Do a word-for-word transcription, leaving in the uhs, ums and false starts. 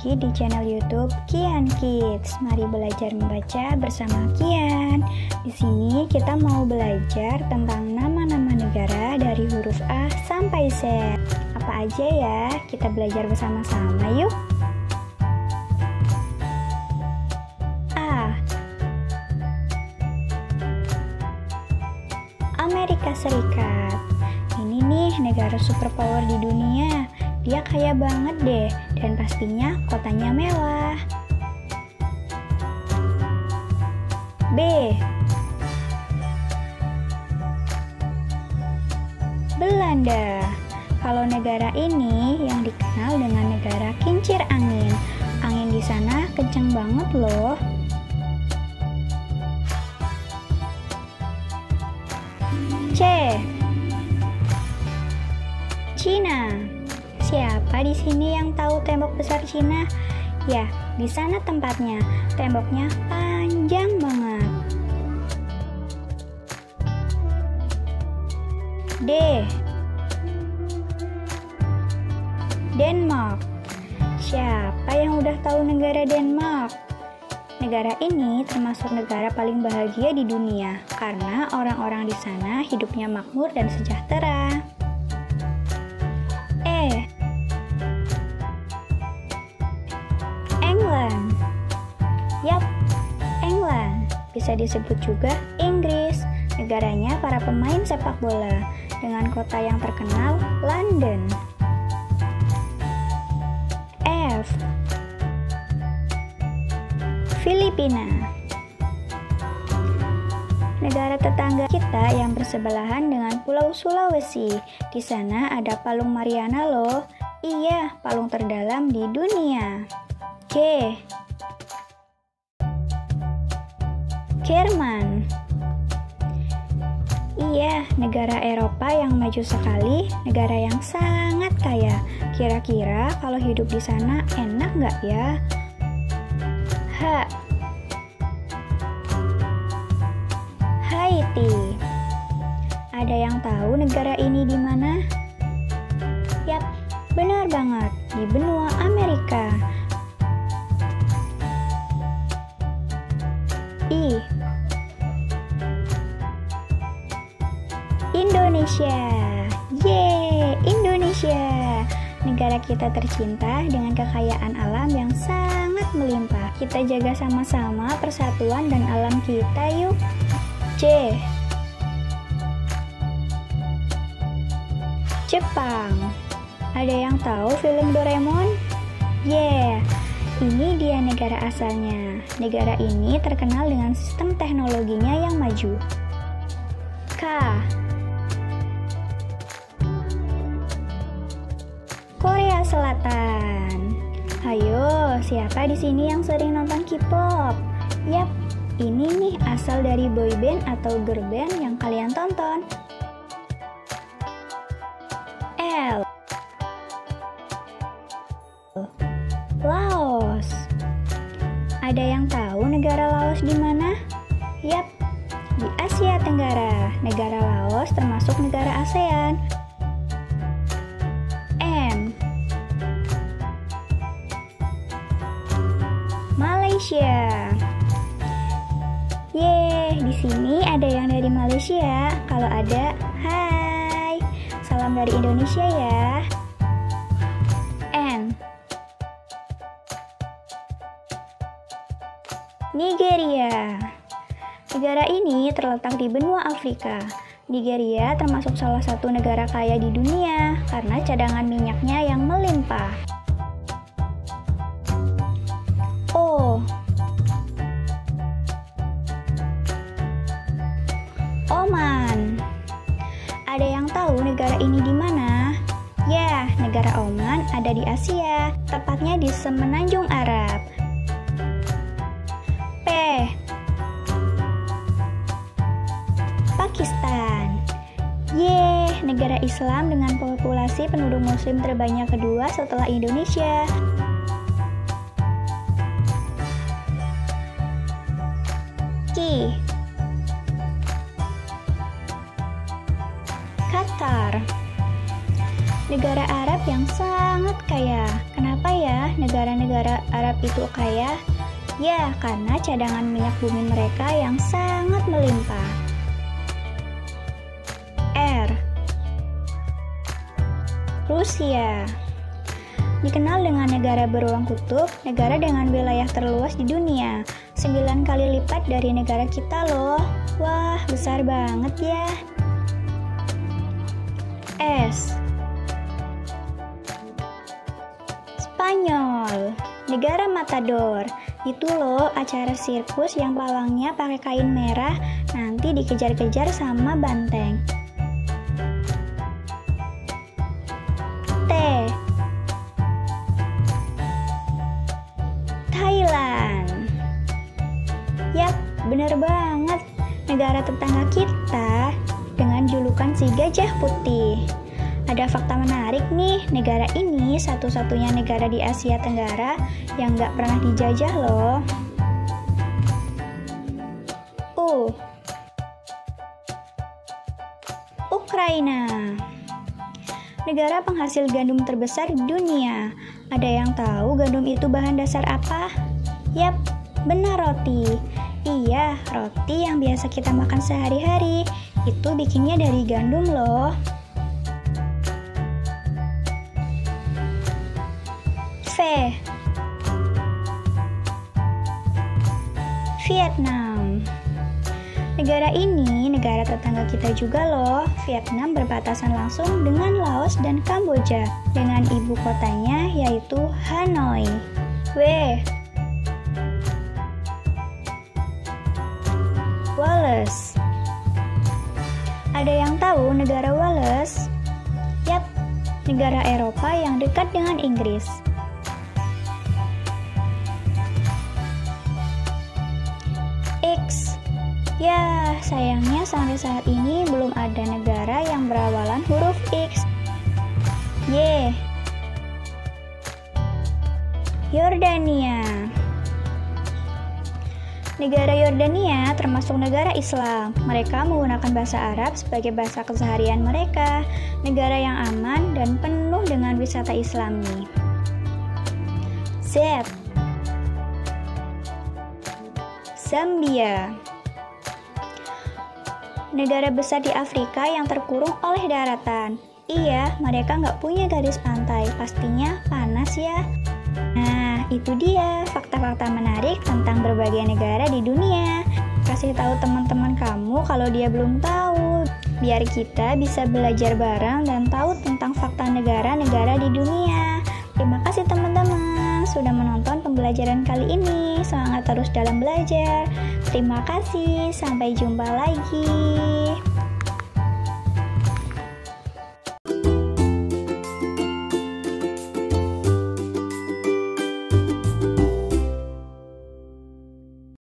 lagi di channel YouTube Kian Kids. Mari belajar membaca bersama Kian. Di sini kita mau belajar tentang nama-nama negara dari huruf A sampai Z. Apa aja ya? Kita belajar bersama-sama yuk. A. Amerika Serikat. Ini nih negara superpower di dunia. Dia kaya banget deh, dan pastinya kotanya mewah. B. Belanda. Kalau negara ini yang dikenal dengan negara kincir angin. Angin di sana kencang banget loh. C. Cina. Siapa di sini yang tahu tembok besar Cina? Ya, di sana tempatnya. Temboknya panjang banget. D. Denmark. Siapa yang udah tahu negara Denmark? Negara ini termasuk negara paling bahagia di dunia karena orang-orang di sana hidupnya makmur dan sejahtera. E. England. Yap, England. Bisa disebut juga Inggris. Negaranya para pemain sepak bola dengan kota yang terkenal, London. F. Filipina. Negara tetangga kita yang bersebelahan dengan Pulau Sulawesi. Di sana ada Palung Mariana loh. Iya, palung terdalam di dunia. G. Jerman. Iya, negara Eropa yang maju sekali, negara yang sangat kaya. Kira-kira kalau hidup di sana enak nggak ya? H. Haiti. Ada yang tahu negara ini di mana? Yap, benar banget, di benua Amerika. I. Indonesia. Yeay, Indonesia. Negara kita tercinta dengan kekayaan alam yang sangat melimpah. Kita jaga sama-sama persatuan dan alam kita yuk. J. Jepang. Ada yang tahu film Doraemon? Yeah, ini dia negara asalnya. Negara ini terkenal dengan sistem teknologinya yang maju. K. Korea Selatan. Ayo, siapa di sini yang sering nonton K-pop? Yap, ini nih asal dari boyband atau girl band yang kalian tonton. L. Laos. Ada yang tahu negara Laos di mana? Yap, di Asia Tenggara. Negara Laos termasuk negara ASEAN. M. Malaysia. Yeay, di sini ada yang dari Malaysia. Kalau ada, hai. Salam dari Indonesia ya. N. Nigeria. Negara ini terletak di benua Afrika. Nigeria termasuk salah satu negara kaya di dunia karena cadangan minyaknya yang melimpah. O. Oman. Ada yang tahu negara ini di mana? Ya, negara Oman ada di Asia, tepatnya di Semenanjung Arab. P. Pakistan. Yeay, negara Islam dengan populasi penduduk muslim terbanyak kedua setelah Indonesia. Q. Qatar. negara Arab yang sangat kaya. Kenapa ya? ya negara-negara Arab itu kaya? Ya, karena cadangan minyak bumi mereka yang sangat melimpah. R. Rusia. Dikenal dengan negara beruang kutub, negara dengan wilayah terluas di dunia, sembilan kali lipat dari negara kita loh. Wah, besar banget ya. S. Spanyol. Negara Matador. Itu loh acara sirkus yang pawangnya pakai kain merah, nanti dikejar-kejar sama banteng. T. Thailand. Yap, bener banget. Negara tetangga kita dengan julukan si gajah putih. Ada fakta menarik nih, negara ini satu-satunya negara di Asia Tenggara yang gak pernah dijajah loh. U. Ukraina. Negara penghasil gandum terbesar di dunia. Ada yang tahu gandum itu bahan dasar apa? Yap, benar roti. Iya, roti yang biasa kita makan sehari-hari. Itu bikinnya dari gandum loh. V. Vietnam. Negara ini negara tetangga kita juga loh. Vietnam berbatasan langsung dengan Laos dan Kamboja dengan ibu kotanya yaitu Hanoi. W. Wales. Ada yang tahu negara Wales? Yap, negara Eropa yang dekat dengan Inggris. X. Ya, sayangnya sampai saat ini belum ada negara yang berawalan huruf X. Y. Yordania. Negara Yordania termasuk negara Islam. Mereka menggunakan bahasa Arab sebagai bahasa keseharian mereka. Negara yang aman dan penuh dengan wisata Islami. Z. Zambia. Negara besar di Afrika yang terkurung oleh daratan. Iya, mereka nggak punya garis pantai. Pastinya panas ya. Nah, itu dia fakta-fakta menarik tentang berbagai negara di dunia. Kasih tahu teman-teman kamu kalau dia belum tahu, biar kita bisa belajar bareng dan tahu tentang fakta negara-negara di dunia. Terima kasih teman-teman sudah menonton pembelajaran kali ini. Semangat terus dalam belajar. Terima kasih, sampai jumpa lagi.